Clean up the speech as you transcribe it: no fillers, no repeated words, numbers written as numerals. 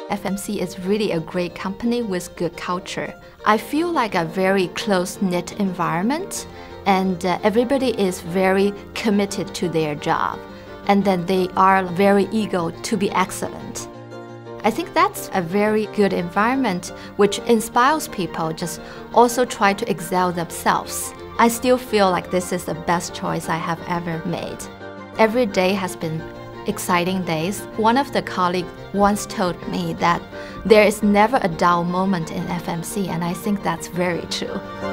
FMC is really a great company with good culture. I feel like a very close-knit environment, and everybody is very committed to their job, and then they are very eager to be excellent. I think that's a very good environment which inspires people just also try to excel themselves. I still feel like this is the best choice I have ever made. Every day has been exciting days. One of the colleagues once told me that there is never a dull moment in FMC, and I think that's very true.